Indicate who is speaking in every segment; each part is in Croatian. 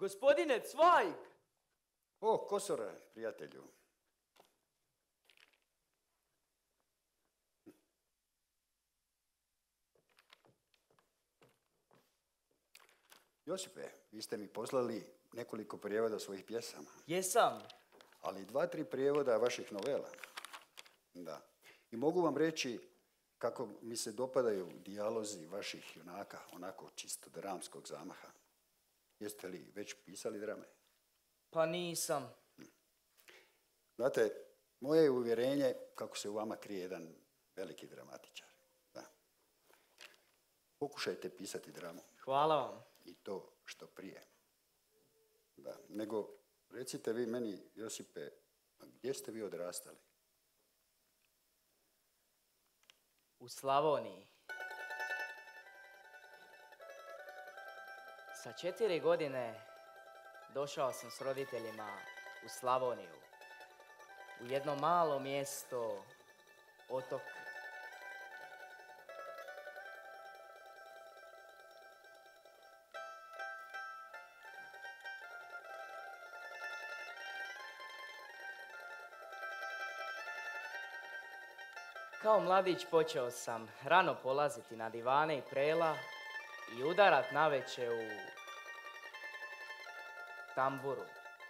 Speaker 1: Gospodine Cvajg!
Speaker 2: O, Kosore, prijatelju. Josipe, vi ste mi poslali nekoliko prijevoda svojih pjesama.
Speaker 1: Jesam.
Speaker 2: Ali 2-3 prijevoda vaših novela. Da. I mogu vam reći kako mi se dopadaju dijalozi vaših junaka, onako čisto dramskog zamaha. Jeste li već pisali drame?
Speaker 1: Pa nisam.
Speaker 2: Znate, moje je uvjerenje kako se u vama krije jedan veliki dramatičar. Da. Pokušajte pisati dramu.
Speaker 1: Hvala vam.
Speaker 2: I to što prije. Da. Nego, recite vi meni, Josipe, gdje ste vi odrastali?
Speaker 1: U Slavoniji. Sa 4 godine došao sam s roditeljima u Slavoniju. U jedno malo mjesto, otok. Kao mladić počeo sam rano polaziti na divane i prela i udarat navečer u tamburu.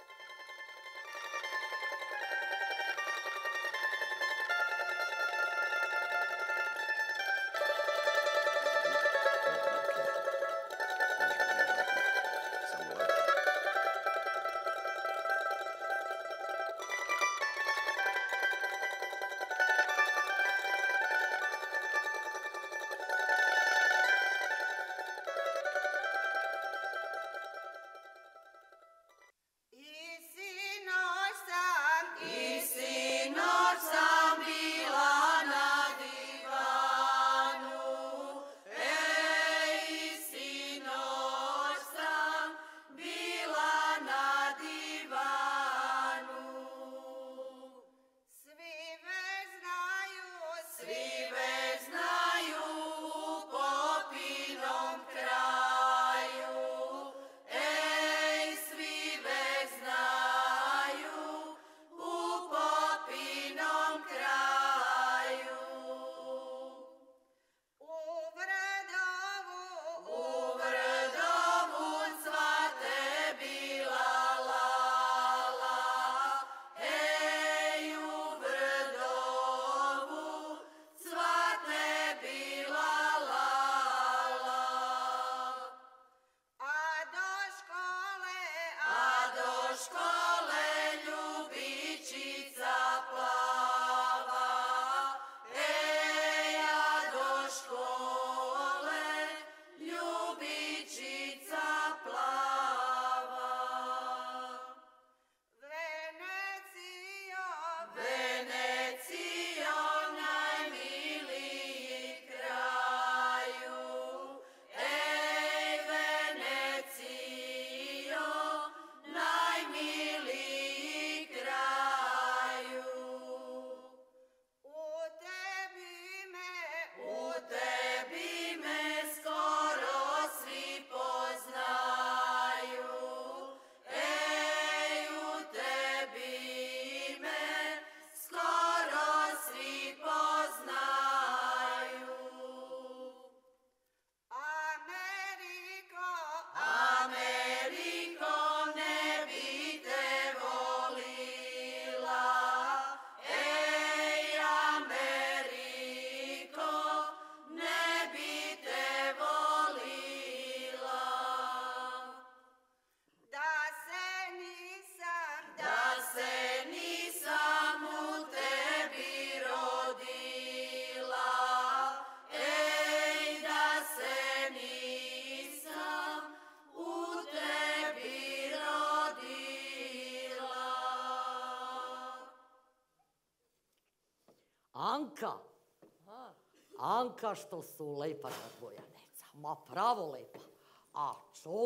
Speaker 3: Anka što su lepa razbojaneca, ma pravo lepa. A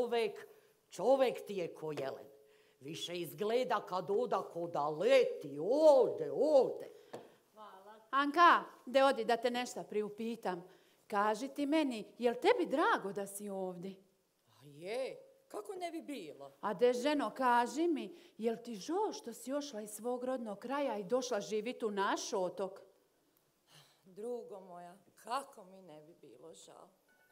Speaker 3: čovek ti je ko jelen. Više izgleda kad oda ko da leti, ode.
Speaker 4: Hvala. Anka, de odi da te nešto priupitam. Kaži ti meni, jel tebi drago da si ovdje?
Speaker 3: Je, Kako ne bi bilo?
Speaker 4: A de ženo, kaži mi, jel ti žao što si ošla iz svog rodnog kraja i došla živjeti u naš otok?
Speaker 3: Drugo moja, kako mi ne bi bilo žao?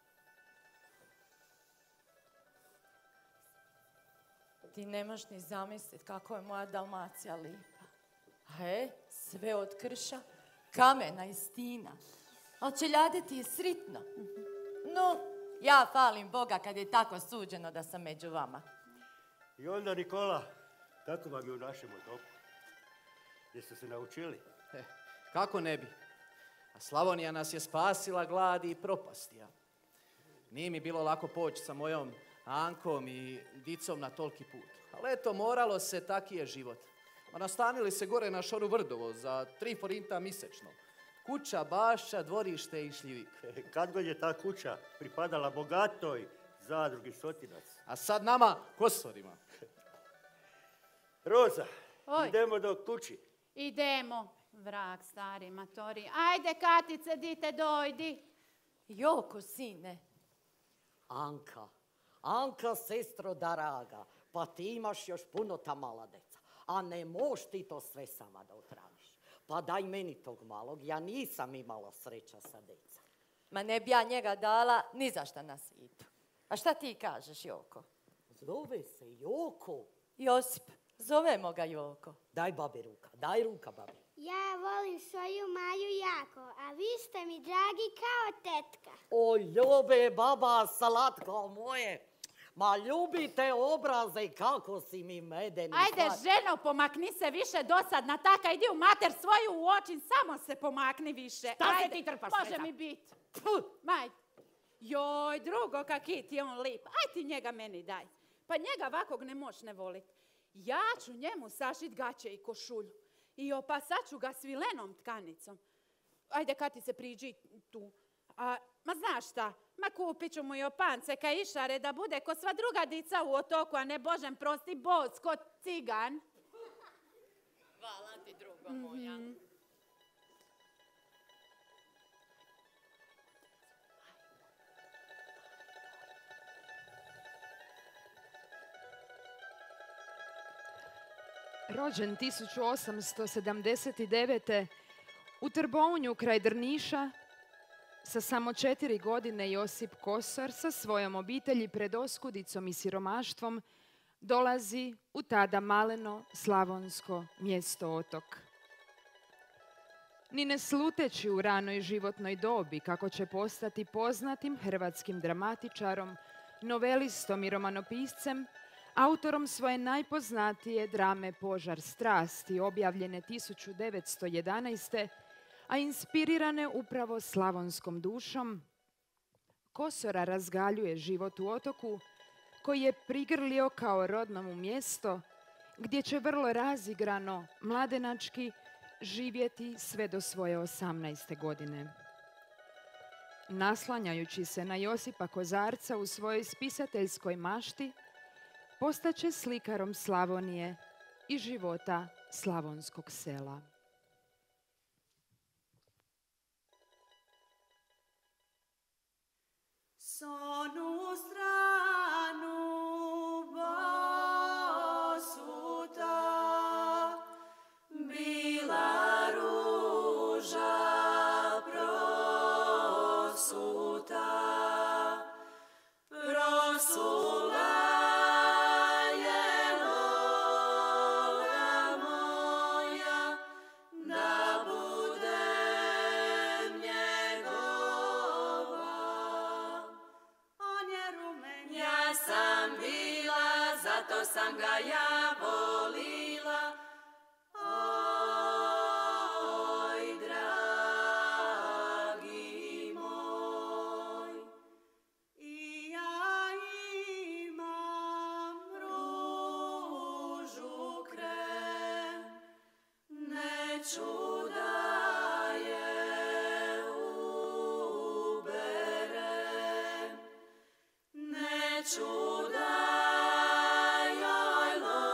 Speaker 3: Ti nemaš ni zamisliti kako je moja Dalmacija lipa. Sve od krša, kamena i stina. Ali čeljade ti je sritno. No, ja falim Boga kad je tako suđeno da sam među vama.
Speaker 5: I onda, Nikola, kako vam je u našem otoku? Jeste se naučili?
Speaker 6: Kako ne bi? A Slavonija nas je spasila gladi i propastija. Nije mi bilo lako poći sa mojom Ankom i dicom na toliki put. Ali eto, moralo se, taki je život. A nastanili se gore na šoru Vrdovo za 3 forinta mjesečno. Kuća, bašća, dvorište i šljivik.
Speaker 5: Kad god je ta kuća pripadala bogatoj zadrugi Sotinac.
Speaker 6: A sad nama, kosorima.
Speaker 5: Roza,
Speaker 4: Oj.
Speaker 5: idemo do kući.
Speaker 4: Idemo, vrag stari matori. Ajde, Katice, dite, dojdi.
Speaker 3: Joko, sine. Anka, sestro daraga, pa ti imaš još puno ta mala deca. A ne moš ti to sve sama da otraviš. Pa daj meni tog malog, ja nisam imala sreća sa deca. Ma ne bi ja njega dala ni za šta na svijetu. A šta ti kažeš, Joko? Zove se Joko. Josip, zovemo ga Joko. Daj babi ruka, daj ruka babi.
Speaker 7: Ja volim svoju Maju jako, a vi ste mi dragi kao tetka.
Speaker 3: O, ljube baba, slatko moje. Ma ljubite obraze, kako si mi medeni.
Speaker 4: Ajde, ženo, pomakni se više dosadna taka, idi u mater svoju u oči, samo se pomakni više.
Speaker 3: Šta
Speaker 4: Ajde,
Speaker 3: se ti trpaš,
Speaker 4: može
Speaker 3: Sveta?
Speaker 4: mi bit. Maj. Joj, drugo, kaki ti je on lip. Aj ti njega meni daj. Pa njega ovakvog ne moš ne volit. Ja ću njemu sašit gaće i košulju. I opasaću ga svilenom tkanicom. Ajde, Kati se priđi tu. Ma znaš šta, ma kupit ću mu i opance ka išare da bude ko sva druga dica u otoku, a ne božem prosti bos, ko cigan.
Speaker 3: Hvala ti, drugo moja.
Speaker 8: Rođen 1879. u Trbounju kraj Drniša, sa samo 4 godine Josip Kosor sa svojom obitelji pred oskudicom i siromaštvom dolazi u tada maleno slavonsko mjesto Otok. Ni ne sluteći u ranoj životnoj dobi kako će postati poznatim hrvatskim dramatičarom, novelistom i romanopiscem, autorom svoje najpoznatije drame Požar strasti, objavljene 1911. a inspirirane upravo slavonskom dušom, Kosora razgaljuje život u Otoku koji je prigrlio kao rodno mu mjesto gdje će vrlo razigrano, mladenački živjeti sve do svoje 18. godine. Naslanjajući se na Josipa Kozarca u svojoj spisateljskoj mašti, postaće slikarom Slavonije i života slavonskog sela.
Speaker 9: S onu stranu bosuta bila ruža prosuta, prosula je noga moja da budem njegova. On je rumen, ja sam bila, zato sam ga ja volila. Oj, dragi moj, i ja imam ružu krem, neću da je uberem, neću da joj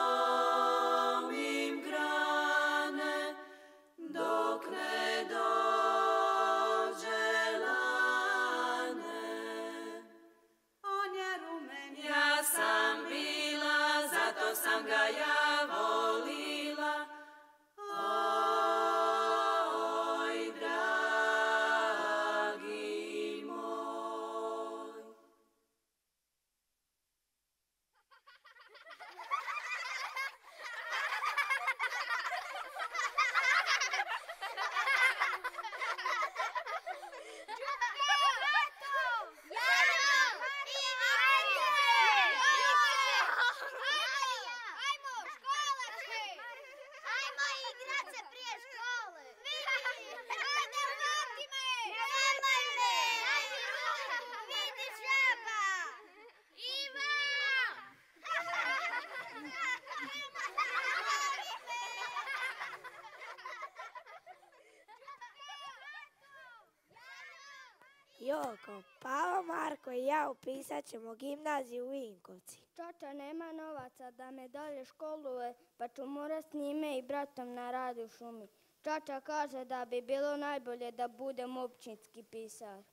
Speaker 10: Joko, Pavo, Marko i ja upisat ćemo gimnaziju u Vinkovci.
Speaker 7: Čoča nema novaca da me dalje školuje, pa ću morat s njime i bratom na rad u šumi. Čača kaže da bi bilo najbolje da budem općinski pisar.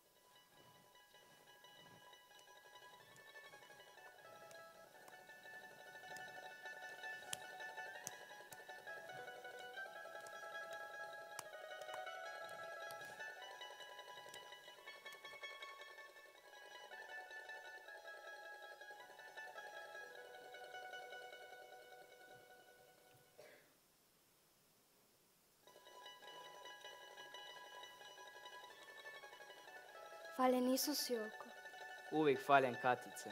Speaker 11: Faljen Isus, Joko.
Speaker 1: Uvijek faljen Katice.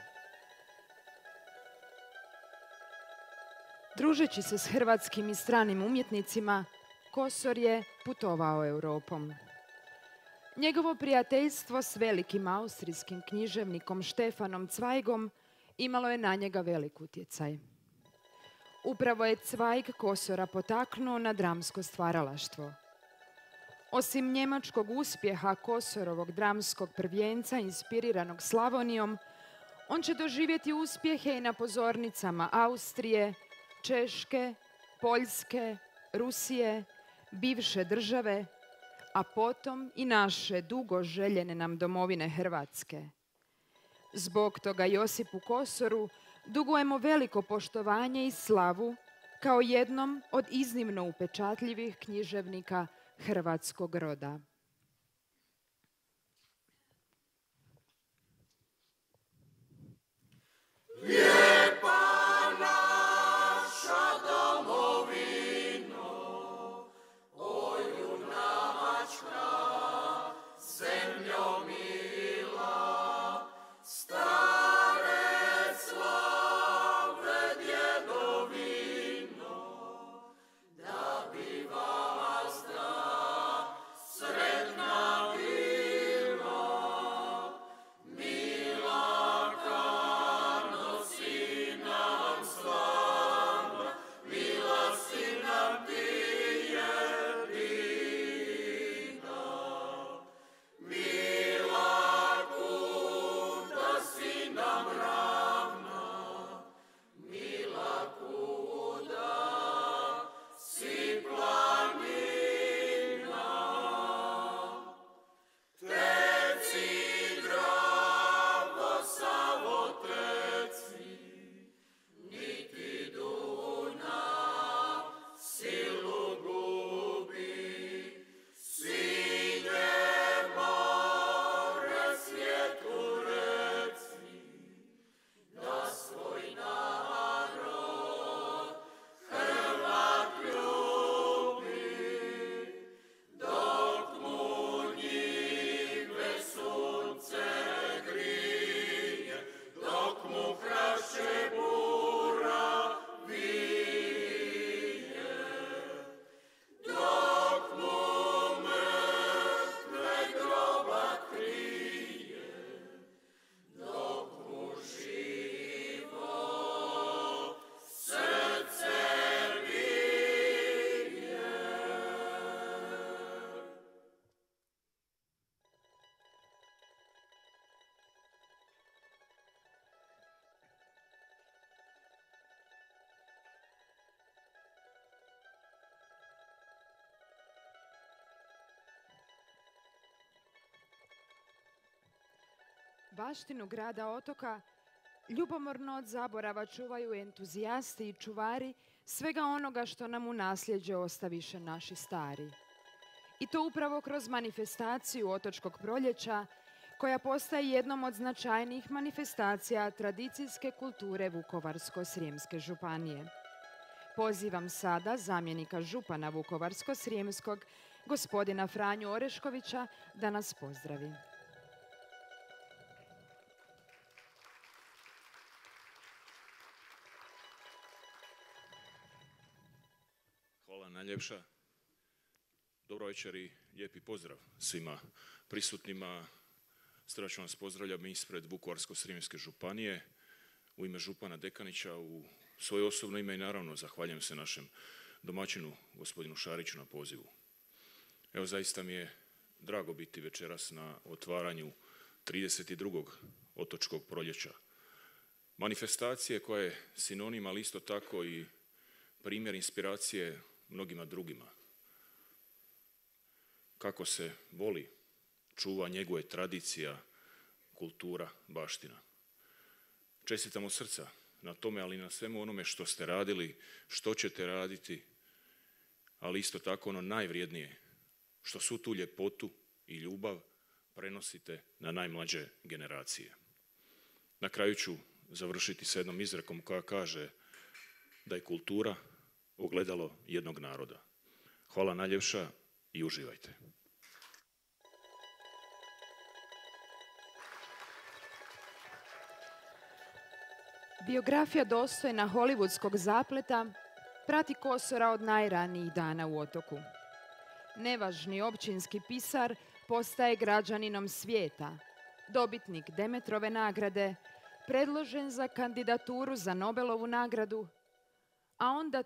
Speaker 8: Družeći se s hrvatskim i stranim umjetnicima, Kosor je putovao Europom. Njegovo prijateljstvo s velikim austrijskim književnikom Štefanom Zweigom imalo je na njega velik utjecaj. Upravo je Zweig Kosora potaknuo na dramsko stvaralaštvo. Osim njemačkog uspjeha Kosorovog dramskog prvenca inspiriranog Slavonijom, on će doživjeti uspjehe i na pozornicama Austrije, Češke, Poljske, Rusije, bivše države, a potom i naše dugo željene nam domovine Hrvatske. Zbog toga Josipu Kosoru dugujemo veliko poštovanje i slavu kao jednom od iznimno upečatljivih književnika hrvatskog roda. Baštinu grada Otoka ljubomorno od zaborava čuvaju entuzijasti i čuvari svega onoga što nam u nasljeđe ostaviše naši stari. I to upravo kroz manifestaciju Otočkog proljeća, koja postaje jednom od značajnijih manifestacija tradicijske kulture Vukovarsko-srijemske županije. Pozivam sada zamjenika župana Vukovarsko-srijemskog, gospodina Franju Oreškovića, da nas pozdravi.
Speaker 12: Hvala najljepša. Dobro večer i lijepi pozdrav svima prisutnima. Srdačno vas pozdravljam ispred Vukovarsko-srijemske županije, u ime župana Dekanića, u svoje osobno ime i naravno zahvaljujem se našem domaćinu, gospodinu Šariću, na pozivu. Evo, zaista mi je drago biti večeras na otvaranju 32. otočkog proljeća. Manifestacije koja je sinonim, ali isto tako i primjer inspiracije mnogima drugima. Kako se voli, čuva, njeguje tradicija, kultura, baština. Čestitam od srca na tome, ali i na svemu onome što ste radili, što ćete raditi, ali isto tako ono najvrijednije, što su tu ljepotu i ljubav prenosite na najmlađe generacije. Na kraju ću završiti s jednom izrekom koja kaže da je kultura ogledalo jednog naroda. Hvala najljepša i uživajte.
Speaker 8: Biografija dostojna hollywoodskog zapleta prati Kosora od najranijih dana u Otoku. Nevažni općinski pisar postaje građaninom svijeta, dobitnik Demetrove nagrade, predložen za kandidaturu za Nobelovu nagradu, a onda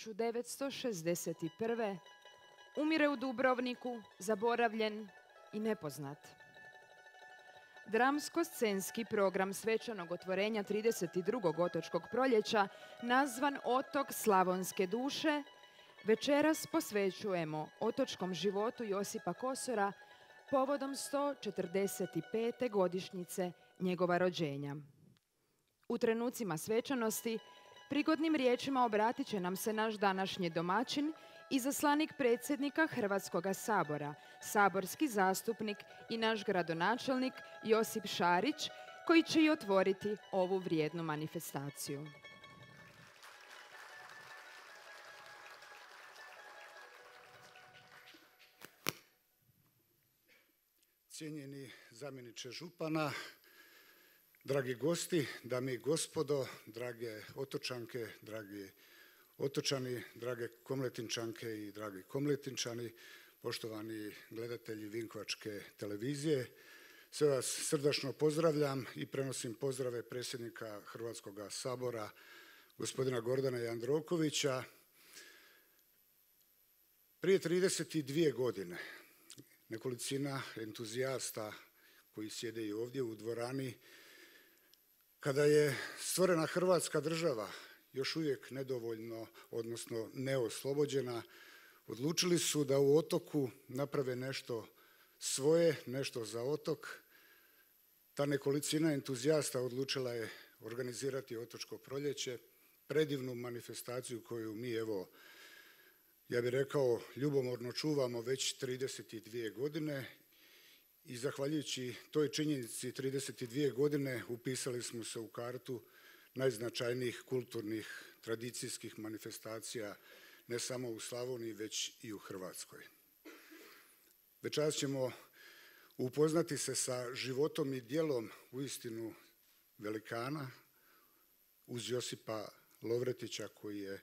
Speaker 8: 1961. umire u Dubrovniku, zaboravljen i nepoznat. Dramsko-scenski program svečanog otvorenja 32. otočkog proljeća, nazvan Otok slavonske duše, večeras posvećujemo otočkom životu Josipa Kosora povodom 145. godišnjice njegova rođenja. U trenucima svečanosti prigodnim riječima obratit će nam se naš današnji domaćin, izaslanik predsjednika Hrvatskoga sabora, saborski zastupnik i naš gradonačelnik Josip Šarić, koji će i otvoriti ovu vrijednu manifestaciju.
Speaker 13: Cijenjeni zamjeniče župana, dragi gosti, dame i gospodo, drage otočanke, dragi otočani, drage komletinčanke i dragi komletinčani, poštovani gledatelji Vinkovačke televizije, sve vas srdačno pozdravljam i prenosim pozdrave predsjednika Hrvatskoga sabora, gospodina Gordana Jandrokovića. Prije 32 godine nekolicina entuzijasta koji sjede i ovdje u dvorani, kada je stvorena Hrvatska država, još uvijek nedovoljno, odnosno neoslobođena, odlučili su da u Otoku naprave nešto svoje, nešto za Otok. Ta nekolicina entuzijasta odlučila je organizirati Otočko proljeće, predivnu manifestaciju koju mi, evo, ja bih rekao, ljubomorno čuvamo već 32 godine i zahvaljujući toj činjenici 32 godine upisali smo se u kartu najznačajnijih kulturnih tradicijskih manifestacija ne samo u Slavoniji, već i u Hrvatskoj. Večeras ćemo upoznati se sa životom i djelom uistinu velikana uz Josipa Lovretića koji je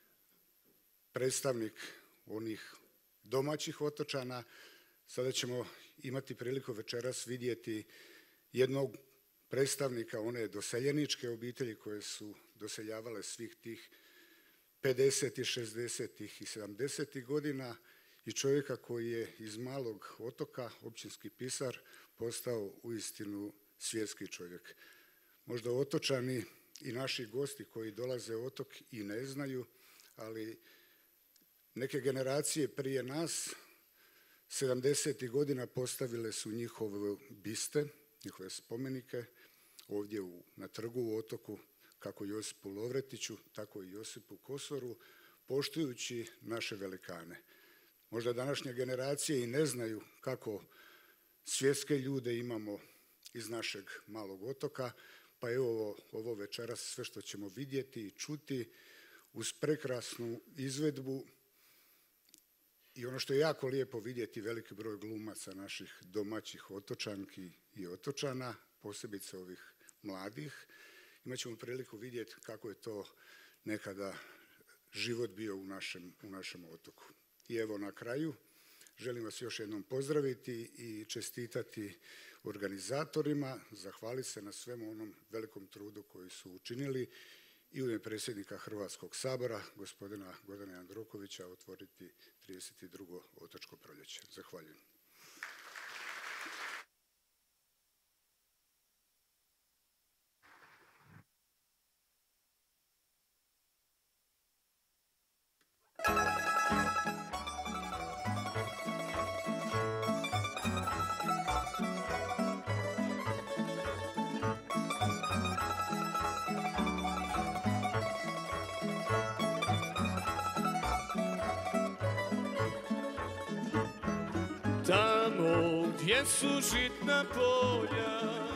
Speaker 13: predstavnik onih domaćih otočana. Sada ćemo imati priliku večeras vidjeti jednog predstavnika one doseljeničke obitelji koje su doseljavale svih tih 50. 60. i 70. godina i čovjeka koji je iz malog otoka, općinski pisar, postao uistinu svjetski čovjek. Možda otočani i naši gosti koji dolaze u Otok i ne znaju, ali neke generacije prije nas 70. godina postavile su njihove biste, njihove spomenike ovdje na trgu u Otoku, kako Josipu Lovretiću, tako i Josipu Kosoru, poštujući naše velikane. Možda današnje generacije i ne znaju kako svjetske ljude imamo iz našeg malog otoka, pa evo ovo večeras sve što ćemo vidjeti i čuti uz prekrasnu izvedbu i ono što je jako lijepo vidjeti, veliki broj glumaca naših domaćih otočanki i otočana, posebice ovih mladih. Imat ćemo priliku vidjeti kako je to nekada život bio u našem otoku. I evo na kraju želim vas još jednom pozdraviti i čestitati organizatorima, zahvaliti se na svemu onom velikom trudu koji su učinili i u ime predsjednika Hrvatskog sabora, gospodina Gordana Jandrokovića, otvoriti 32. otočko proljeće. Zahvaljujem.
Speaker 14: gdje su žitna polja,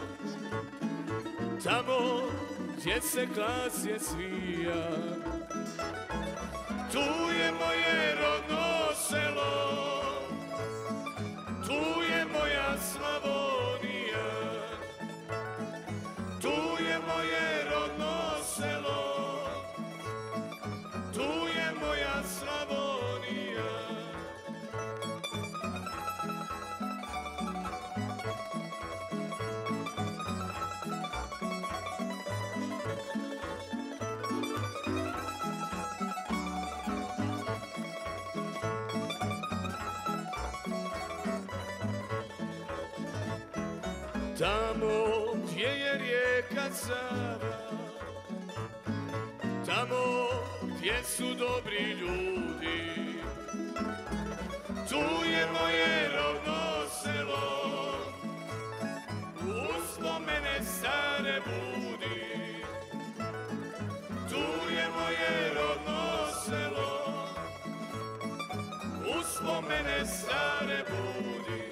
Speaker 14: tamo gdje se klasje svija. Tu je moje rodno selo, tu je moja Slavonija, tu je moje rodno selo, tu je moja Slavonija. Tamo gdje je rijeka Sava, tamo gdje su dobri ljudi, tu je moje rodno selo, uspomene stare budi. Tu je moje rodno selo, uspomene stare budi.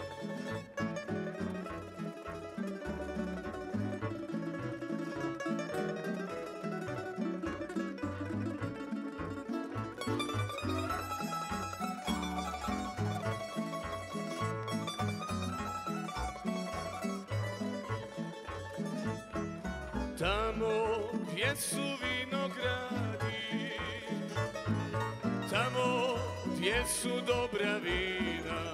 Speaker 14: Tamo gdje su vinogradi, tamo gdje su dobra vina,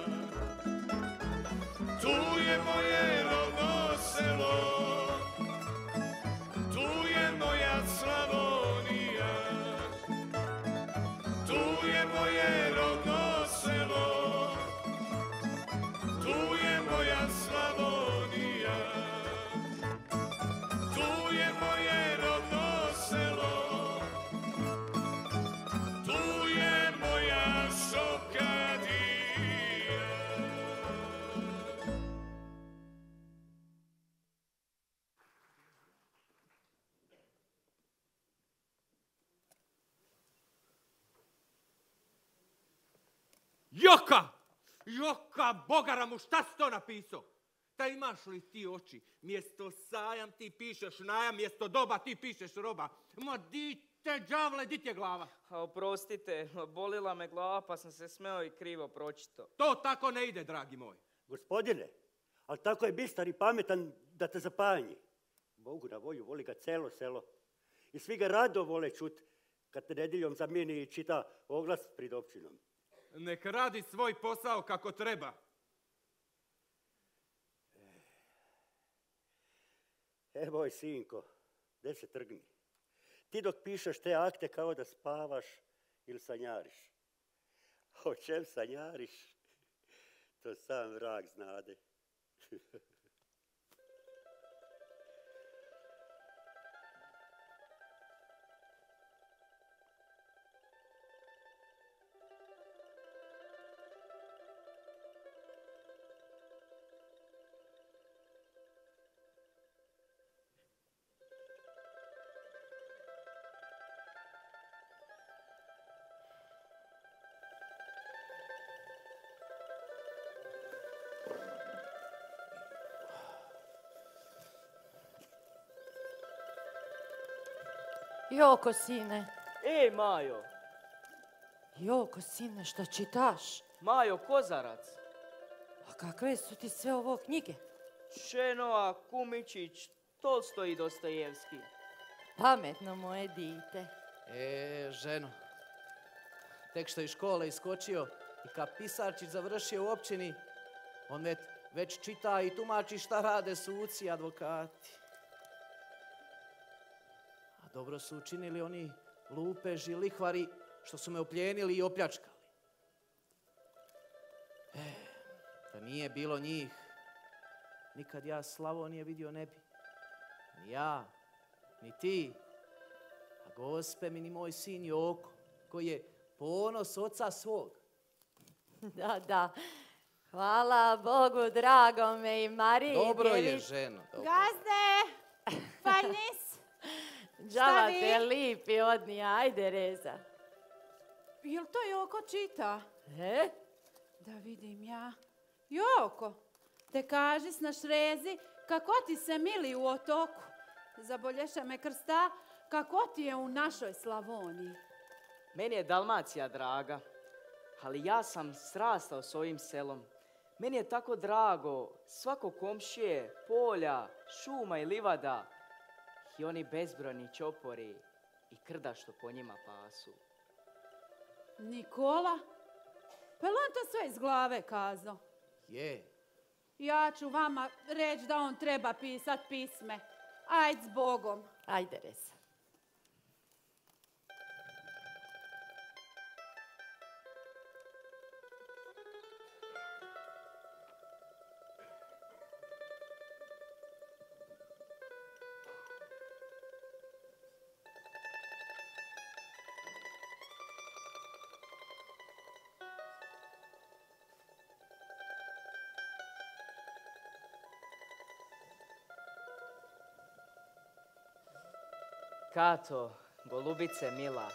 Speaker 14: tu je moje rodno selo, tu je moja Slavonija, tu je moje rodno selo, tu je moja Slavonija. Tu je moje rodno selo, tu je moja Šokadija.
Speaker 15: Joka, bogaramu, šta si to napisao? Ta imaš li ti oči? Mjesto sajam ti pišeš najam, mjesto doba ti pišeš roba. Ma di te đavle, di ti je glava?
Speaker 1: A oprostite, bolila me glava pa sam se smeo i krivo pročito.
Speaker 15: To tako ne ide, dragi moj.
Speaker 5: Gospodine, ali tako je bistar i pametan da te zapanji. Bogu na volju, voli ga celo selo. I svi ga rado vole čut kad te nedjeljom zamijeni i čita oglas pred općinom.
Speaker 15: Nek radi svoj posao kako treba.
Speaker 5: Moj sinko, gdje se trgni? Ti dok pišeš te akte kao da spavaš ili sanjariš. O čem sanjariš? To sam vrag znade.
Speaker 3: Joko, sine.
Speaker 1: Ej, Majo.
Speaker 3: Joko, sine, što čitaš?
Speaker 1: Majo, Kozarac.
Speaker 3: A kakve su ti sve ovo knjige?
Speaker 1: Šenova, Kumičić, Tolstoj i Dostojevski.
Speaker 3: Pametno moje dite.
Speaker 6: Ženo, tek što je iz škole iskočio i kad Pisarčić završio u općini, on već čita i tumači šta rade suci i advokati. A dobro su učinili oni lupeži, lihvari, što su me opljenili i opljačkali. Da nije bilo njih, nikad ja Slavonije vidio ne bi. Ni ja, ni ti, a gospe mi ni moj sin Joko, koji je ponos oca svog.
Speaker 3: Da. Hvala Bogu, dragome i Mariji.
Speaker 6: Dobro je, ženo.
Speaker 4: Gazde, Panis,
Speaker 3: Džava te lipi odni, ajde Reza.
Speaker 4: Jel to Joko čita?
Speaker 3: E?
Speaker 4: Da vidim ja. Joko, te kaži na šrezi, kako ti se mili u otoku. Zabolješe me krsta, kako ti je u našoj Slavoniji.
Speaker 1: Meni je Dalmacija draga, ali ja sam srastao s ovim selom. Meni je tako drago svako komšije, polja, šuma i livada i oni bezbrojni čopori i krda što po njima pasu.
Speaker 4: Nikola? Pa je on to sve iz glave kazao?
Speaker 6: Je.
Speaker 4: Ja ću vama reći da on treba pisat pisme. Ajd s Bogom.
Speaker 3: Ajde, Reza.
Speaker 1: Kato, golubice mila,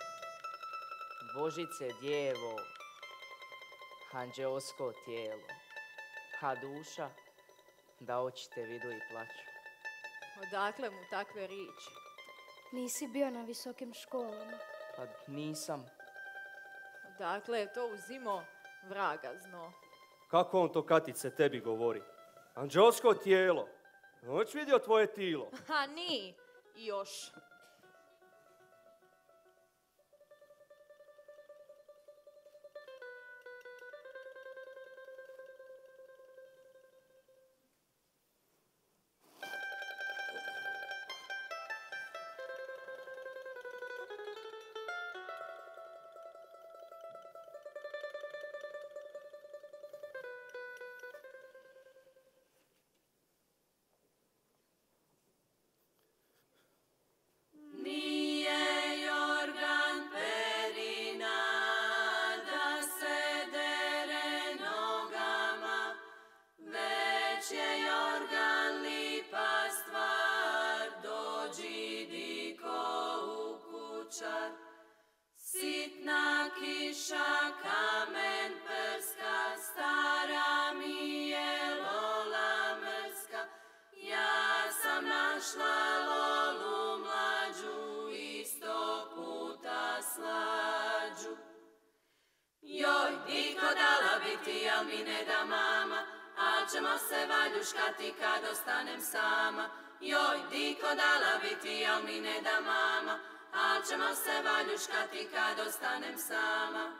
Speaker 1: Božice djevo, anđeosko tijelo, a duša da oči te vidu i plaću.
Speaker 16: Odakle mu takve riječi?
Speaker 11: Nisi bio na visokim školama.
Speaker 1: Pa nisam.
Speaker 16: Odakle je to uzimo vraga zno?
Speaker 17: Kako on to, Katice, tebi govori? Anđelsko tijelo. Noć vidio tvoje tilo.
Speaker 16: Ha, ni. Još.
Speaker 9: Sitna kiša, kamen prska, stara mi je Lola mrska. Ja sam našla Lolu mlađu, isto puta slađu. Joj, diko dala bi ti, al mi ne da mama, al ćemo se valjuškati kad ostanem sama. Joj, diko dala bi ti, al mi ne da mama, al ćemo se valjuškati kad ostanem sama.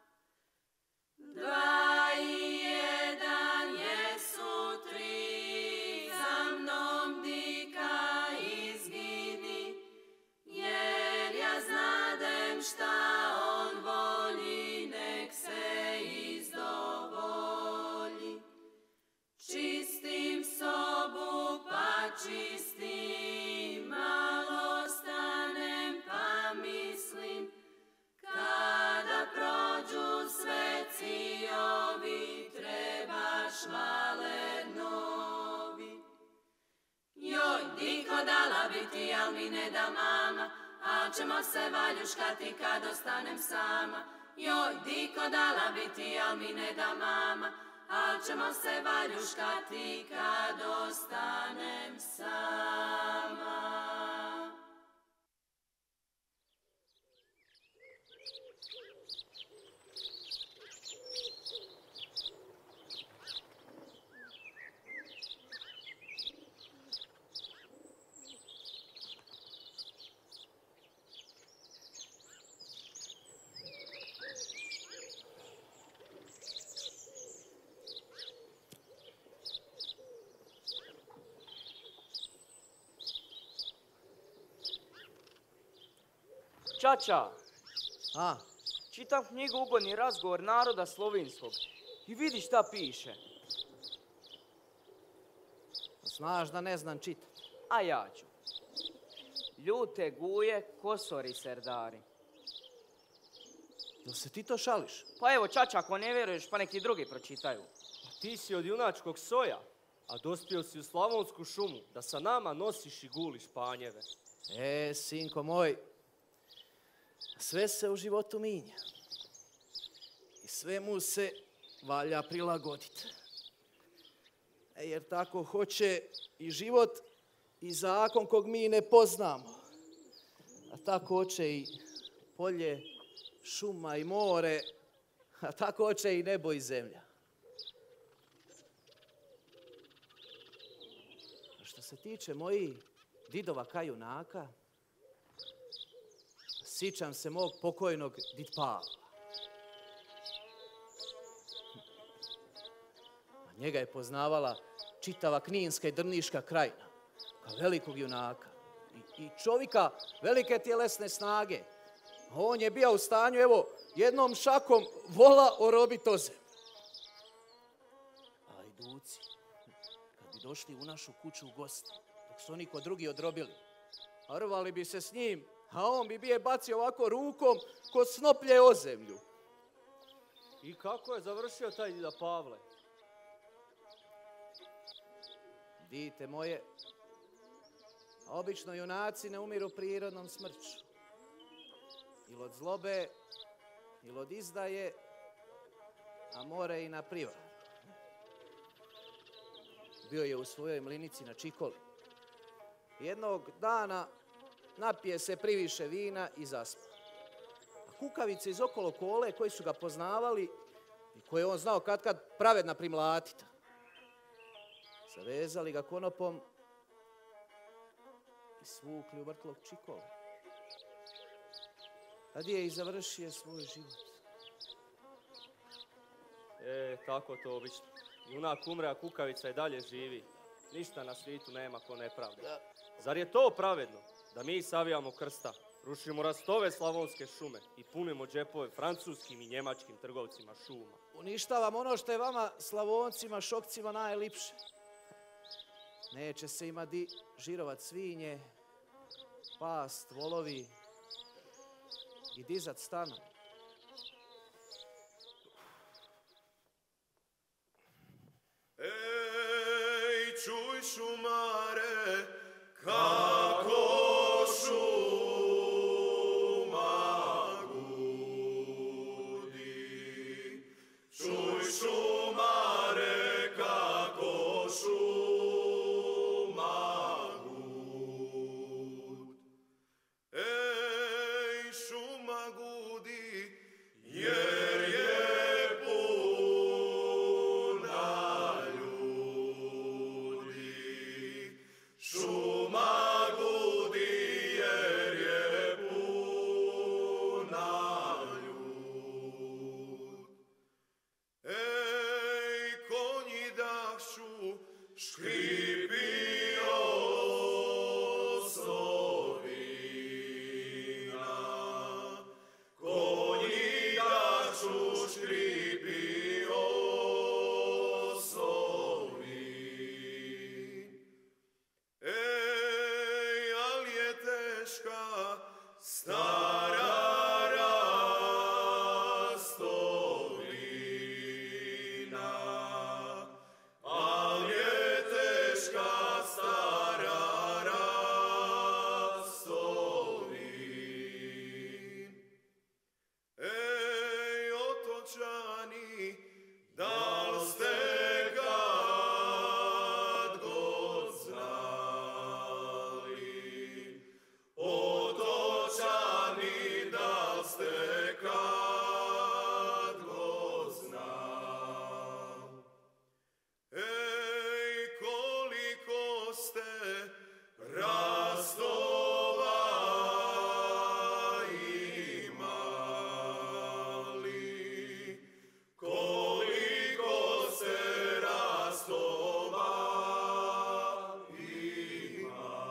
Speaker 9: 2 i 1 jesu 3, za mnom dika izgini, jer ja znadem šta on voli, nek se izdovolji. Čistim sobu, pa čistim, malo stanem pa mislim, kada prođu sveci ovi, trebaš vale novi. Joj, diko dala bi ti, al mi ne da mama, al ćemo se valjuškati kad ostanem sama. Joj, diko dala bi ti, al mi ne da mama, al ćemo se valjuškati kad ostanem sama.
Speaker 1: Čača,
Speaker 6: A?
Speaker 1: čitam knjigu Ugodni razgovor naroda slovinskog i vidi šta piše.
Speaker 6: Znaš da ne znam čitati.
Speaker 1: A ja ću. Ljute guje, kosori serdari.
Speaker 6: Jel se ti to šališ?
Speaker 1: Pa evo, čača, ako ne vjeruješ, pa nek ti drugi pročitaju.
Speaker 17: Ti si od junačkog soja, a dospio si u Slavonsku šumu, da sa nama nosiš i guliš panjeve.
Speaker 6: Sinko moj, sve se u životu minja. I sve mu se valja prilagoditi. jer tako hoće i život i zakon kog mi ne poznamo. A tako hoće i polje, šuma i more, a tako hoće i nebo i zemlja. A što se tiče mojih didova ka junaka, sjećam se mog pokojnog did Pavla. A njega je poznavala čitava Kninska i Drniška krajina, kao velikog junaka. I čovjeka velike tjelesne snage. A on je bio u stanju, evo, jednom šakom vola orobit o zemlju. A Ajduci, kad bi došli u našu kuću u goste, dok su oni kod drugi odrobili, rvali bi se s njim, a on bi bije bacio ovako rukom kod snoplje o zemlju.
Speaker 17: I kako je završio taj dida Pavle?
Speaker 6: Dite moje, obično junaci ne umiru prirodnom smrću. Ili od zlobe, ili od izdaje, a more i na privar. Bio je u svojoj mlinici na Čikoli. Jednog dana napije se priviše vina i zaspa. A kukavice iz okolo kole koji su ga poznavali i koje on znao kad pravedna primlatita, zavezali ga konopom i svukli u vrtlog Čikole. Tad je i završio svoj život.
Speaker 17: Tako to obično. Junak umre, a kukavica i dalje živi. Ništa na svijetu nema ko nepravda. Zar je to pravedno da mi savijamo krsta, rušimo rastove slavonske šume i punimo džepove francuskim i njemačkim trgovcima šuma?
Speaker 6: Uništavam ono što je vama, Slavoncima, Šokcima, najlipše. Neće se imati žirovat svinje, past volovi i dizat stanu.
Speaker 18: Ej, čuj šumare, kako šuma gudi. Čuj šumare, kako šuma gudi. Ej, šuma gudi, jer je puna ljudi. Šuma gudi, jer je puna ljudi. Ej, konji dahšu, škripio sovina. Konji dahšu, škripio sovin. Ej, al je teška stara rastovina. Al je teška stara rastovin. Ej, otočani, da li ste kad god znali? Otočani, da li ste kad god znali? Ej, koliko ste rastova imali, koliko ste rastova imali.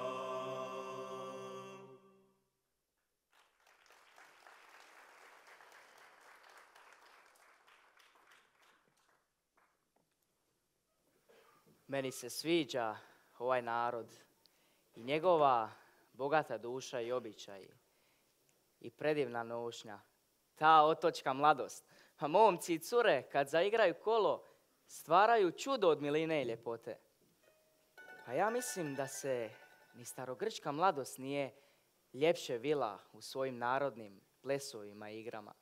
Speaker 1: Meni se sviđa ovaj narod i njegova bogata duša i običaji i predivna nošnja, ta otočka mladost. A momci i cure kad zaigraju kolo stvaraju čudo od miline i ljepote. A ja mislim da se ni starogrčka mladost nije ljepše vila u svojim narodnim plesovima i igrama.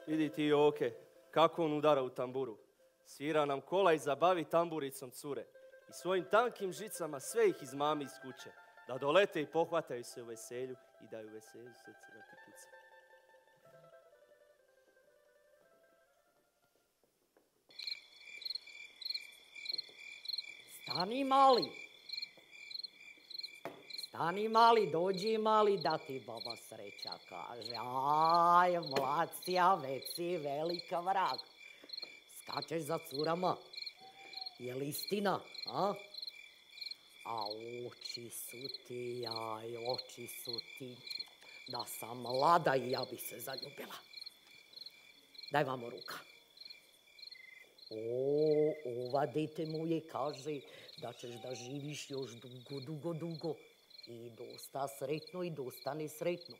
Speaker 17: Vidi ti Joke, kako on udara u tamburu. Svira nam kola i zabavi tamburicom cure. I svojim tankim žicama sve ih izmami iz kuće. Da dolete i pohvataju se u veselju i da ju veselju srce da ti puca.
Speaker 3: Stani mali. Stani mali, dođi mali da ti baba sreća kaže. Aj, mlacija, već si velika vrag. Skačeš za curama. Je li istina, a? A oči su ti, aj, oči su ti. Da sam mlada i ja bi se zaljubila. Daj vamo ruka. Ova dete moje kaže da ćeš da živiš još dugo, dugo, dugo. I dosta sretno i dosta nesretno.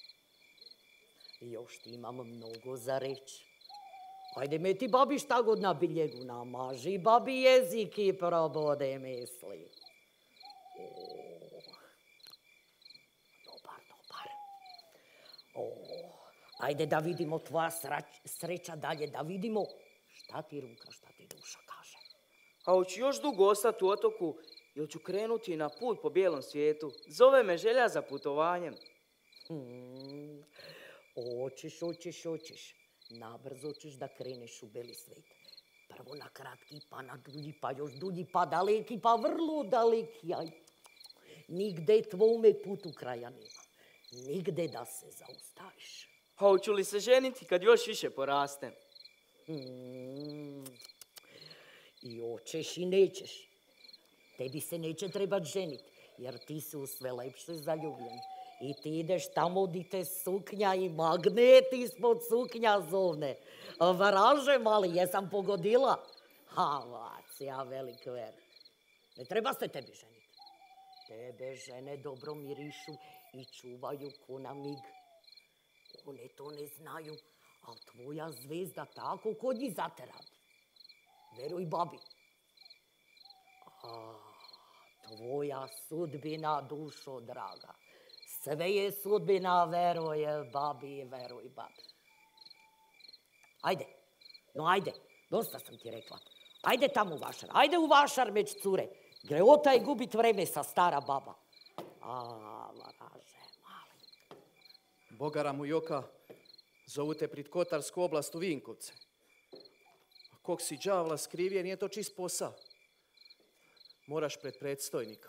Speaker 3: Još ti imam mnogo za reći. Ajde meti babi šta god na biljegu namaži, babi jezik i probode misli. Dobar, dobar. Ajde da vidimo tvoja sreća dalje, da vidimo šta ti ruka, šta ti duša kaže.
Speaker 1: A hoću još dugo ostati u otoku ili ću krenuti na put po bijelom svijetu? Zove me želja za putovanjem.
Speaker 3: Hoćeš. Nabrzo ćeš da kreneš u beli svijet. Prvo na kratki, pa na dulji, pa još dulji, pa daleki, pa vrlo daleki. Aj. Nigde tvome putu kraja nema. Nigde da se zaustaviš.
Speaker 1: A hoću li se ženiti kad još više porastem?
Speaker 3: I hoćeš i nećeš. Tebi se neće trebat ženiti, jer ti si u sve lepše zaljubljen. I ti ideš tamo di te suknja i magnet ispod suknja zovne. Vraže mali, jesam pogodila? Vacija, velik ver. Ne treba se tebi ženiti. Tebe žene dobro mirišu i čuvaju ko na mig. One to ne znaju, ali tvoja zvezda tako kod njih zate radi. Veruj babi. Tvoja sudbina, dušo draga. Sve je sudbina, veruj babi, veruj babi. Ajde, dosta sam ti rekla. Ajde tamo u vašar, ajde u vašar među cure. Greota je gubit vreme sa stara baba. Vraže mali.
Speaker 6: Bogara mu Joka, zovu te prid Kotarsku oblast u Vinkovce. A kog si đavla skrivije, nije to čist posao. Moraš pred predstojnika.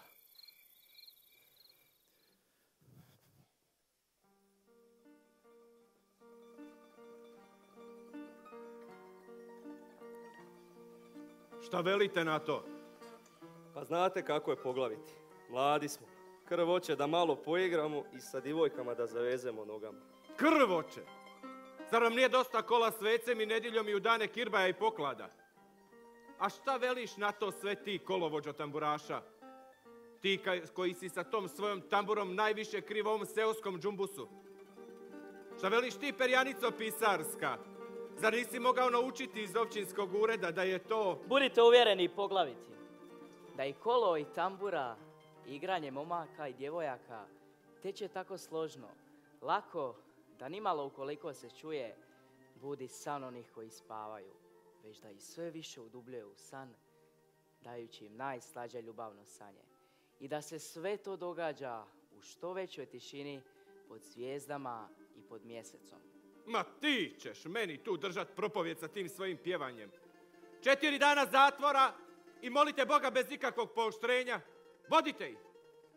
Speaker 15: Šta velite na to?
Speaker 17: Pa znate kako je poglaviti. Mladi smo. Krv hoće da malo poigramo i sa divojkama da zavezemo nogama.
Speaker 15: Krv hoće? Zar vam nije dosta kola s vecem i nedjeljom i u dane kirbaja i poklada? A šta veliš na to sve ti, kolovođo tamburaša? Ti koji si sa tom svojom tamburom najviše kriv ovom seoskom džumbusu. Šta veliš ti, perjanico pisarska? Zar nisi mogao naučiti iz općinskog ureda da je to...
Speaker 1: Budite uvjereni i poglaviti da i kolo i tambura, i igranje momaka i djevojaka teče tako složno, lako, da nimalo ukoliko se čuje budi san onih koji spavaju, već da ih sve više udubljuje u san, dajući im najslađe ljubavno sanje. I da se sve to događa u što većoj tišini pod zvijezdama i pod mjesecom.
Speaker 15: Ma ti ćeš meni tu držat propovjed sa tim svojim pjevanjem. 4 dana zatvora i molite Boga bez ikakvog pooštrenja. Vodite ih!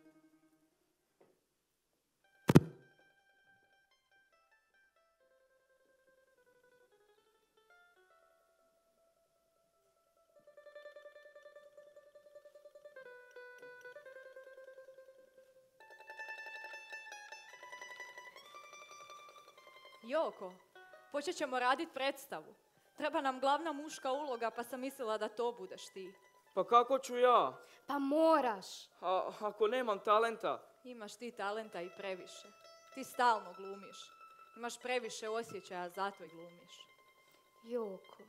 Speaker 16: Joko, počet ćemo raditi predstavu. Treba nam glavna muška uloga, pa sam mislila da to budeš ti.
Speaker 1: Pa kako ću ja?
Speaker 11: Pa moraš.
Speaker 1: A ako nemam talenta?
Speaker 16: Imaš ti talenta i previše. Ti stalno glumiš. Imaš previše osjećaja, zato i glumiš.
Speaker 11: Joko.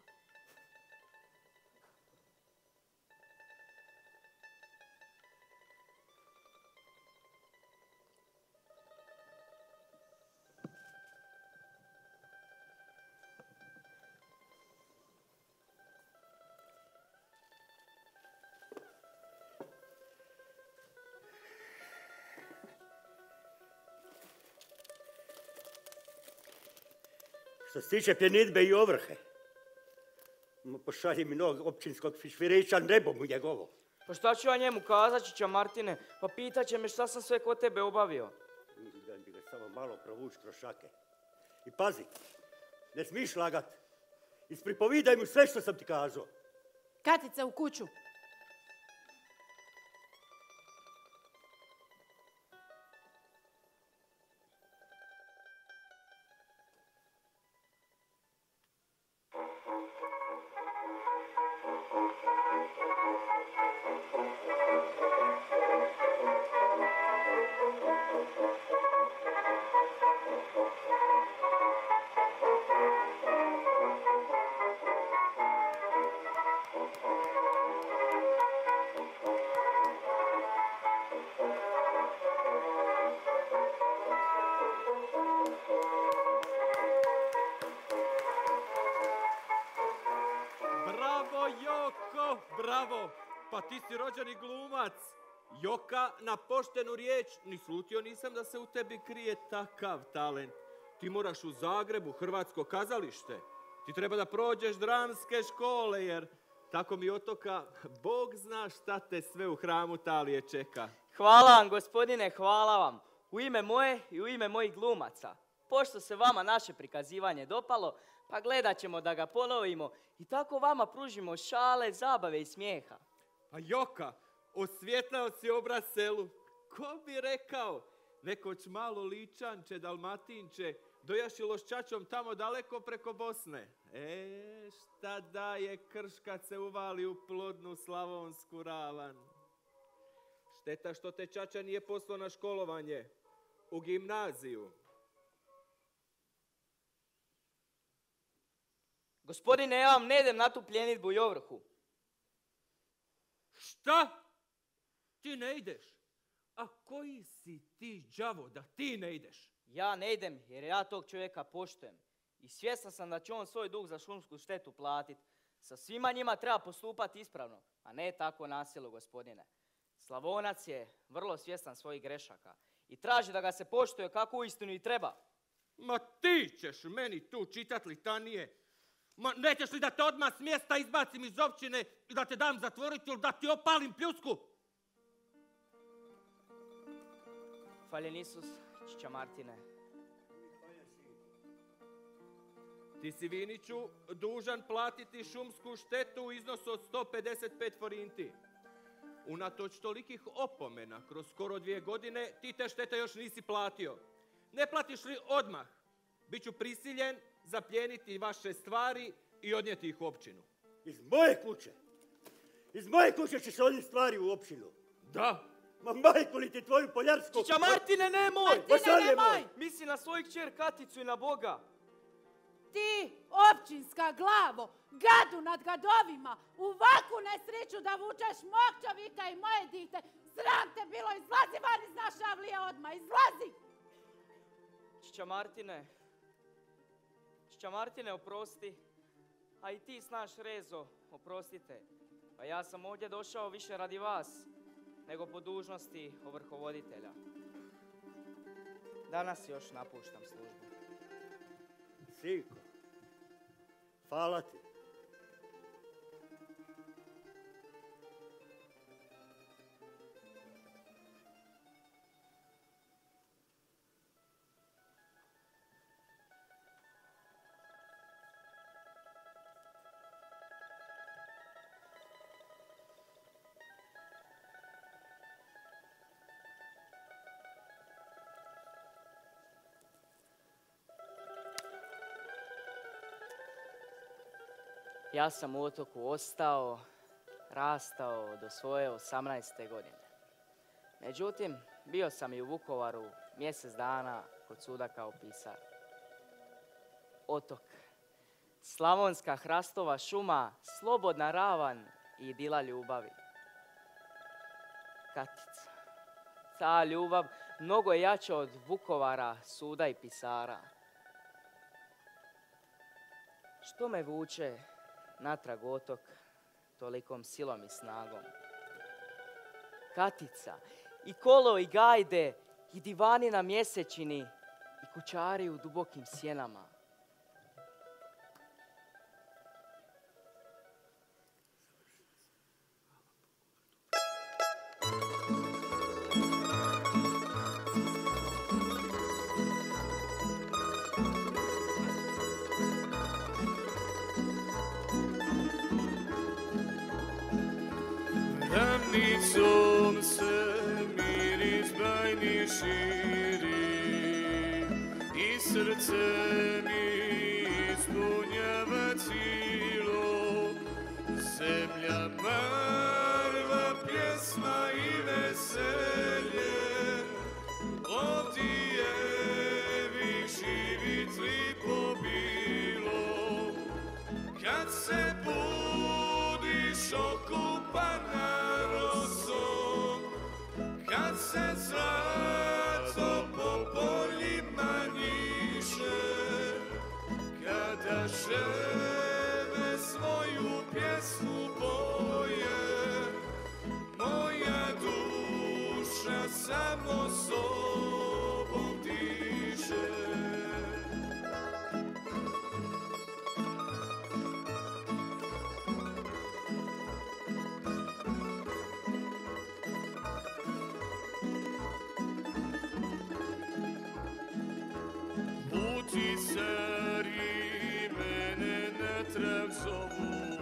Speaker 5: Što se tiče pljenidbe i ovrhe, pošalji mi nog općinskog fišvirića, nebo mu njegovo.
Speaker 1: Pa šta ću ja njemu kazat, Čiča Martine? Pa pitaće me šta sam sve kod tebe obavio.
Speaker 5: Da bi ga samo malo provući kroz šake. I pazi, ne smiješ lagat. Ispripovidaj mu sve što sam ti kazao.
Speaker 4: Katica u kuću.
Speaker 15: Bravo, Joko, bravo! Pa ti si rođeni glumac. Joka, na poštenu riječ, ni slutio nisam da se u tebi krije takav talent. Ti moraš u Zagrebu, Hrvatsko kazalište. Ti treba da prođeš dramske škole, jer tako mi Otoka, Bog zna šta te sve u hramu Talije čeka.
Speaker 1: Hvala vam, gospodine, hvala vam. U ime moje i u ime mojih glumaca. Pošto se vama naše prikazivanje dopalo, pa gledat ćemo da ga ponovimo i tako vama pružimo šale, zabave i smijeha.
Speaker 15: A Joka, osvjetlao si obraz selu. Ko bi rekao? Nekoć malo Ličanče, Dalmatinče, dojašilo s čačom tamo daleko preko Bosne. Šta daje krš kad se uvali u plodnu slavonsku ravan. Šteta što te čača nije poslao na školovanje, u gimnaziju.
Speaker 1: Gospodine, ja vam ne idem na tu pljenidbu i ovrhu.
Speaker 15: Šta? Ti ne ideš? A koji si ti đavo da ti ne ideš?
Speaker 1: Ja ne idem jer ja tog čovjeka poštujem. I svjestan sam da će on svoj dug za šumsku štetu platiti. Sa svima njima treba postupati ispravno, a ne tako nasilu, gospodine. Slavonac je vrlo svjestan svojih grešaka i traži da ga se poštuje kako uistinu i treba.
Speaker 15: Ma ti ćeš meni tu čitat litanije. Ma nećeš li da te odmah s mjesta izbacim iz općine i da te dam zatvoriti ili da ti opalim pljusku?
Speaker 1: Hvaljen Isus, Čiča Martine.
Speaker 15: Ti si, Viniću, dužan platiti šumsku štetu u iznosu od 155 forinti. Unatoč tolikih opomena kroz skoro 2 godine, ti te štete još nisi platio. Ne platiš li odmah, bit ću prisiljen zaplijeniti vaše stvari i odnijeti ih u općinu.
Speaker 5: Iz moje kuće? Iz moje kuće ćeš odnijeti stvari u općinu?
Speaker 15: Da.
Speaker 5: Ma majku li ti tvoju poljarsku...
Speaker 1: Čiča Martine, nemoj!
Speaker 5: Martine, nemoj!
Speaker 1: Misli na svoju kćer Katicu i na Boga.
Speaker 4: Ti, općinska glavo, gadu nad gadovima, u ovakvu nesreću da vučeš mog čovjeka i moje dite, sram te bilo, izlazi van iz naše avlije odmah, izlazi!
Speaker 1: Čiča Martine, oprosti, a i ti snaš Rezo, oprostite. Pa ja sam ovdje došao više radi vas, nego po dužnosti ovrhovoditelja. Danas još napuštam službu.
Speaker 5: Sinko, hvala ti.
Speaker 1: Ja sam u Otoku ostao, rastao do svoje 18. godine. Međutim, bio sam i u Vukovaru mjesec dana kod suda kao pisar. Otok, slavonska hrastova šuma, slobodna ravan i idila ljubavi. Katica, ta ljubav mnogo je jača od Vukovara, suda i pisara. Što me vuče natrag u Otok tolikom silom i snagom? Katica, i kolo i gajde, i divani na mjesečini, i kućari u dubokim sjenama.
Speaker 14: širi i srce mi ispunjava cilo. Zemlja marva, pjesma i veselje, ovdje vi živit lipo bilo. Kad se budiš okupana rosom, kad se zlato po poljima njiše, kada žene svoju pjesmu poje, moja duša samo sobom diše. Utisari mene natrag zovu,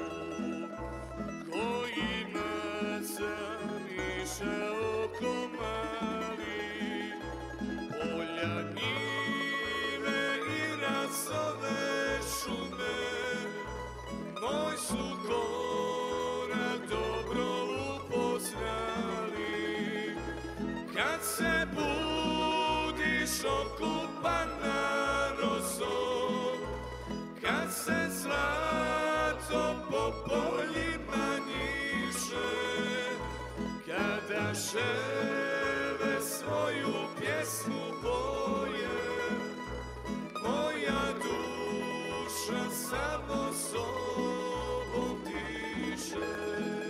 Speaker 14: kojima sam išao ko mali. Polja, njive i rasove šume, moj su korak dobro upoznali. Kad se budiš okupana rosom, kad se zlato po poljima njiše, kada ševe svoju pjesmu poje, moja duša samo sobom diše.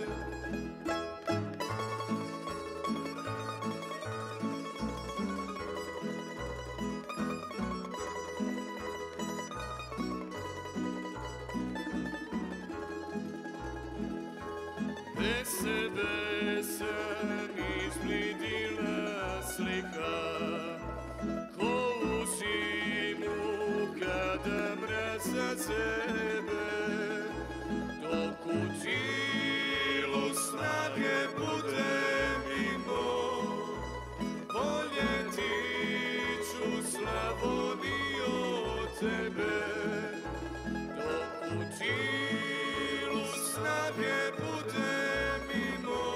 Speaker 14: Bez sebe sam izblidila slika, ko u zimu kada mraz zazebe, dok u tilu snage bude mimo, voljeti ću Slavonijo tebe, dok u tilu snage bude mimo,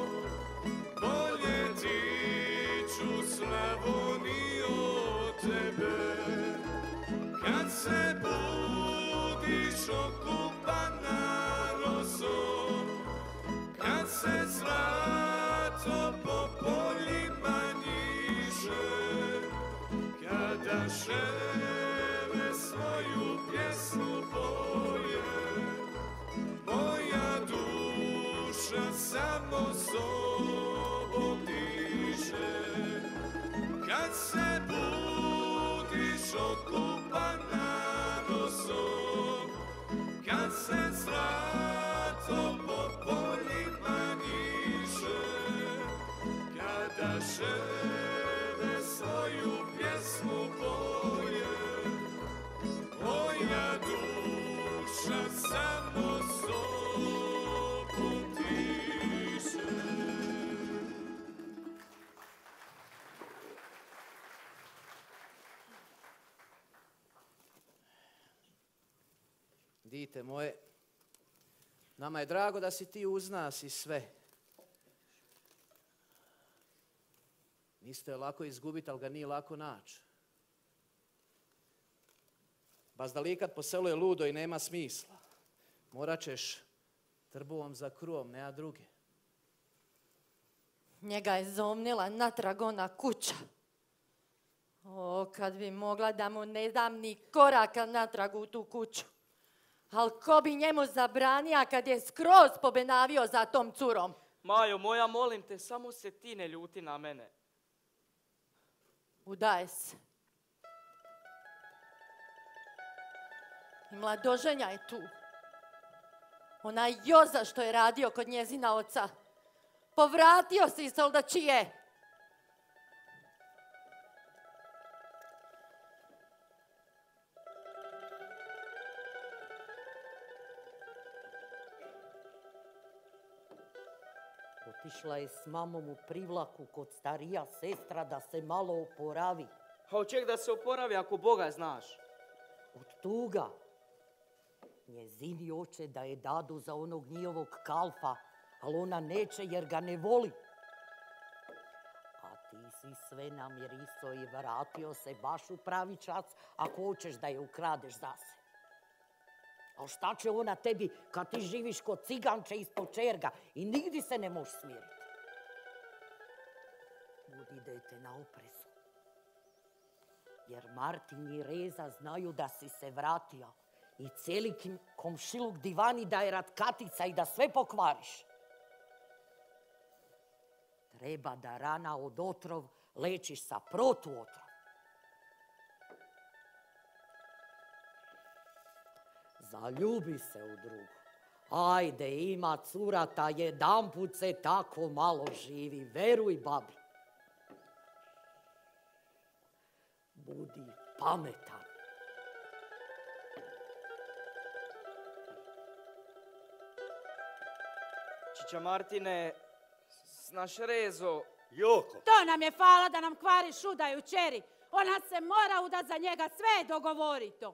Speaker 14: voljeti ću Slavonijo tebe. Kad se budiš okupana rosom, kad se zlato po poljima njiše, kada ševe svoju pjesmu poje, moja duša samo sobom diše. Kad se budiš okupana rosom, kad se zlato po poljima njiše, kada ševe svoju pjesmu poje, moja duša samo sobom diše.
Speaker 6: Dite moje, nama je drago da si ti uz nas i sve. Isto je lako izgubiti, ali ga nije lako naći. Bazdalikat po selu je ludo i nema smisla. Morat ćeš trbuvom za kruvom, nema druge.
Speaker 3: Njega je zomnila natrag ona kuća. O, kad bi mogla da mu ne dam ni koraka natrag u tu kuću. Al ko bi njemu zabranija kad je skroz pobenavio za tom curom?
Speaker 1: Majo moja, molim te, samo se ti ne ljuti na mene.
Speaker 3: Udaje se. I mladoženja je tu. Onaj Joza što je radio kod njezina oca. Povratio se iz soldačije. Otišla je s mamom u privlaku kod starija sestra da se malo oporavi.
Speaker 1: A od čeg da se oporavi ako Boga znaš?
Speaker 3: Od tuga. Njezini oče da je dadu za onog njihovog kalfa, ali ona neće jer ga ne voli. A ti si sve namiriso i vratio se baš u pravi čas ako hoćeš da je ukradeš za se. A šta će ona tebi kad ti živiš kod ciganče ispod čerga i nigdje se ne možeš smiriti? Budi dete na oprezu. Jer Martin i Reza znaju da si se vratio i cijeli komšiluk divani da je ratkatica i da sve pokvariš. Treba da rana od otrov lečiš sa protuotrov. Zaljubi se u drugu. Ajde, ima curata, jedanput se tako malo živi, veruj babi. Budi pametan.
Speaker 1: Čiča Martine, znaš Rezo...
Speaker 5: Joko!
Speaker 4: To nam je fala da nam kvariš udaju čeri. Ona se mora udat za njega, sve je dogovorito.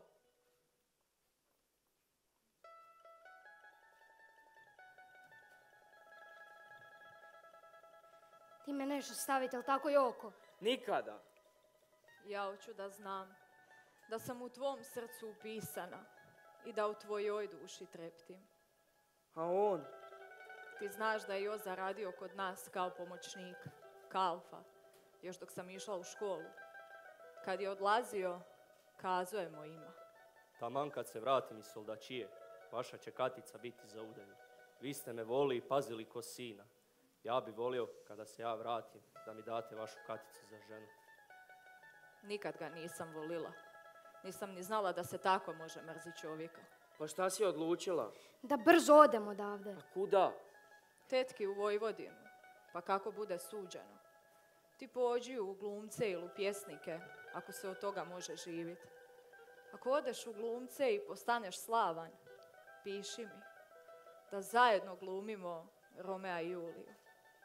Speaker 11: Ti me nešto stavite, ali tako Joko?
Speaker 1: Nikada.
Speaker 16: Ja hoću da znam da sam u tvom srcu upisana i da u tvojoj duši treptim.
Speaker 1: A on?
Speaker 16: Ti znaš da je Joza radio kod nas kao pomoćnik, kalfa, još dok sam išla u školu. Kad je odlazio, kazao je mojima.
Speaker 17: Taman kad se vratim iz soldačije, vaša će Katica biti za udaju. Vi ste me volili i pazili ko sina. Ja bi volio, kada se ja vratim, da mi date vašu Katicu za ženu.
Speaker 16: Nikad ga nisam volila. Nisam ni znala da se tako može mrziti čovjeka.
Speaker 1: Pa šta si odlučila?
Speaker 11: Da brzo odemo odavde.
Speaker 1: A kuda?
Speaker 16: Tetki u Vojvodinu, pa kako bude suđeno. Ti pođi u glumce ili u pjesnike, ako se od toga može živjeti. Ako odeš u glumce i postaneš slavan, piši mi da zajedno glumimo Romea i Juliju.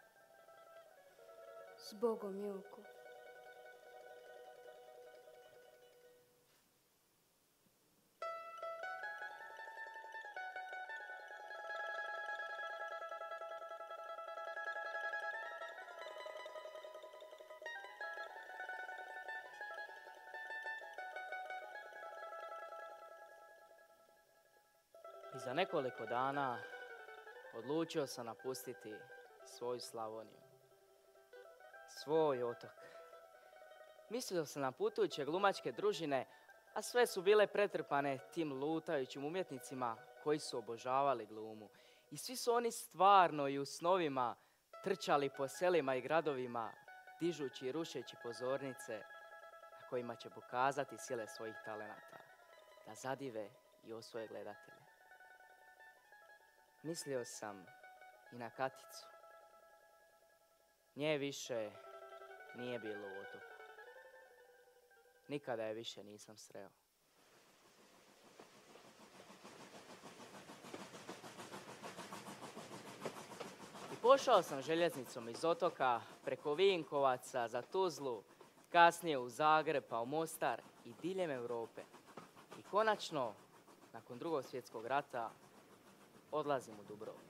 Speaker 11: S Bogom, Joko.
Speaker 1: I za nekoliko dana odlučio sam napustiti svoju Slavoniju. Svoj otok. Mislio sam na putujuće glumačke družine, a sve su bile pretrpane tim lutajućim umjetnicima koji su obožavali glumu. I svi su oni stvarno i u snovima trčali po selima i gradovima, dižući i rušeći pozornice na kojima će pokazati sile svojih talenata, da zadive i osvoje gledatelje. Mislio sam i na Katicu. Nje više nije bilo u otoku. Nikada je više nisam sreo. I pošao sam željeznicom iz otoka preko Vinkovaca za Tuzlu, kasnije u Zagreb pa u Mostar i diljem Europe. I konačno, nakon Drugog svjetskog rata, odlazim u Dubrovnik.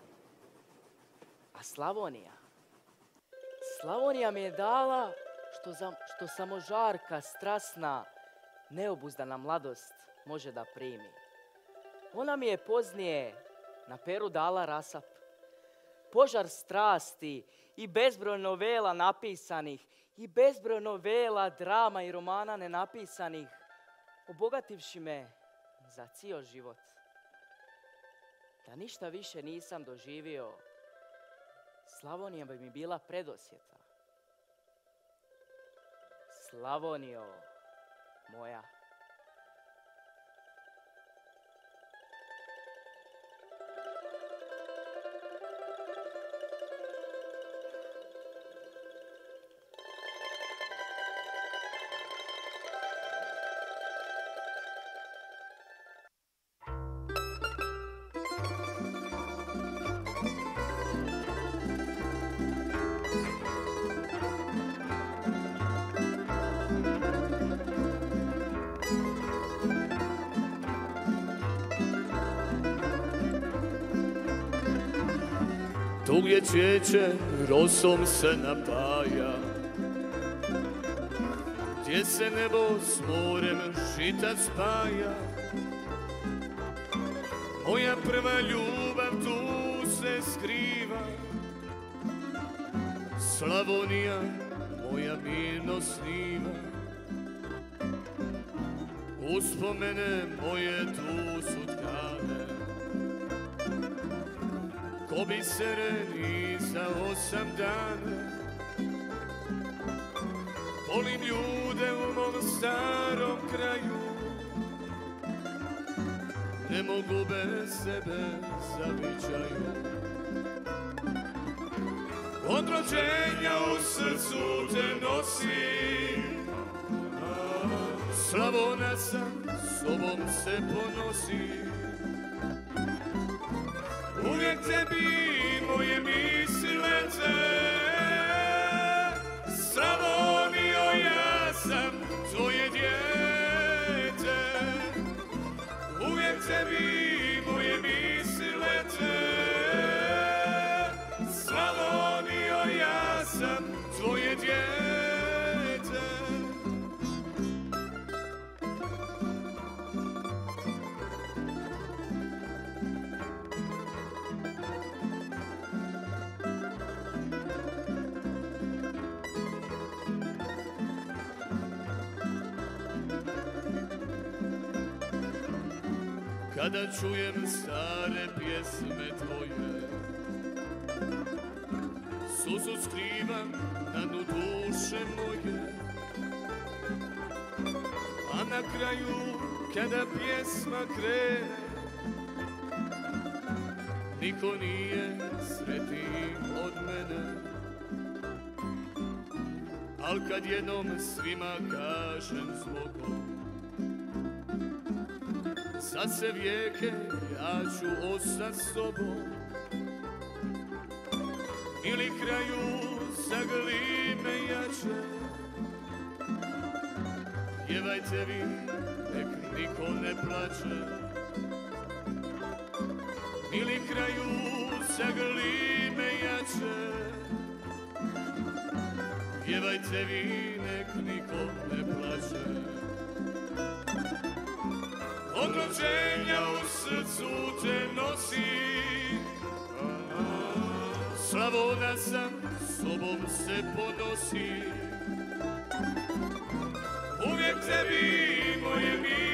Speaker 1: A Slavonija? Slavonija mi je dala što samo žarka, strasna, neobuzdana mladost može da primi. Ona mi je poznije na peru dala rasap. Požar strasti i bezbroj novela napisanih i bezbroj novela, drama i romana nenapisanih, obogativši me za cijel život. Da ništa više nisam doživio, Slavonija bi mi bila predosjeta. Slavonijo moja.
Speaker 14: tu gdje cvijeće rosom se napaja, gdje se nebo s morem žita spaja. Moja prva ljubav tu se skriva, Slavonija moja mirno sniva. Uspomene moje tu su tkane, ko bisereni za 8 dana. Volim ljude u mom starom kraju, ne mogu bez sebe zavičaju. Od rođenja u srcu te nosim, Slavonaca sobom se ponosi. Uvijek tebi moje misli lete, Slavonijo, ja sam tvoje dijete. Uvijek tebi moje misli lete, Slavonijo, ja sam tvoje dijete. Kada čujem stare pjesme tvoje, suzu skrivam na dnu duše moje. A na kraju, kada pjesma krene, niko nije sretniji od mene. Al kad jednom svima kažem zbogom, za se vijeke ja ću ostat s tobom, ili kraju zagrli me jače. Pjevajte vi, nek niko ne plače, ili kraju zagrli me jače. Pjevajte vi, nek niko ne plače. Od rođenja u srcu te nosim, Slavonaca sobom se ponosi. Uvijek tebi moje mi